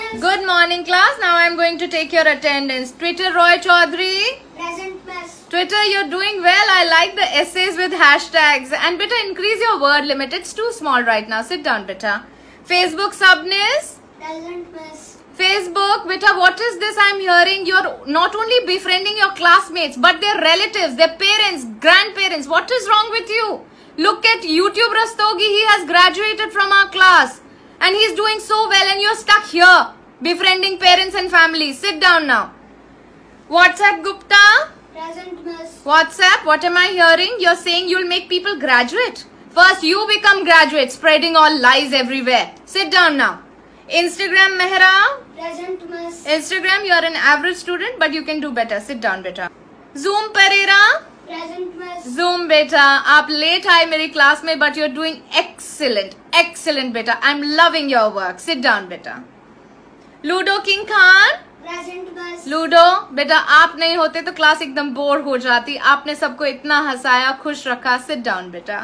Good morning, class. Now I am going to take your attendance. Twitter, Roy Chaudhary. Present, miss. Twitter, you're doing well. I like the essays with hashtags. And beta, increase your word limit. It's too small right now. Sit down, beta. Facebook, Subnis. Present, miss. Facebook, beta, what is this I'm hearing? You're not only befriending your classmates, but their relatives, their parents, grandparents. What is wrong with you? Look at YouTube Rastogi. He has graduated from our class. And he's doing so well and you're stuck here. Befriending parents and families. Sit down now. WhatsApp, Gupta. Present, miss. WhatsApp, what am I hearing? You're saying you'll make people graduate. First, you become graduate, spreading all lies everywhere. Sit down now. Instagram, Mehra. Present, miss. Instagram, you're an average student, but you can do better. Sit down, beta. Zoom, Pereira. Present, miss. Zoom, beta. आप late आए मेरी class में, but you're doing excellent. Excellent, beta. I'm loving your work. Sit down, beta. Ludo, King Khan. Present, miss. Ludo बेटा आप नहीं होते तो class एकदम बोर हो जाती. आपने सबको इतना हंसाया, खुश रखा. सिट डाउन बेटा.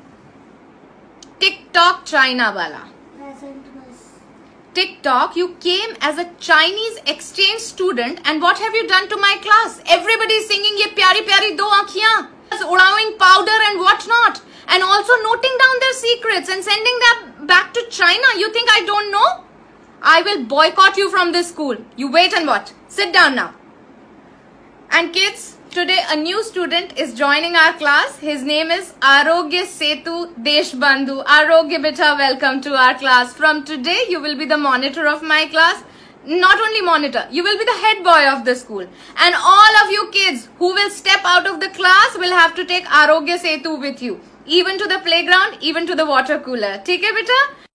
टिकटॉक चाइना वाला. Present, miss. TikTok, you came as a Chinese exchange student and what have you done to my class? Everybody is singing ye pyari pyari do aankhiyan, uड़ाविंग powder and what not, and also noting down their secrets and sending them back to China. You think I don't know? I will boycott you from this school. You wait and watch. Sit down now. And kids, today a new student is joining our class. His name is Arogya Setu Deshbandhu. Arogya beta, welcome to our class. From today, you will be the monitor of my class. Not only monitor, you will be the head boy of the school. And all of you kids who will step out of the class will have to take Arogya Setu with you. Even to the playground, even to the water cooler. ठीक है बेटा?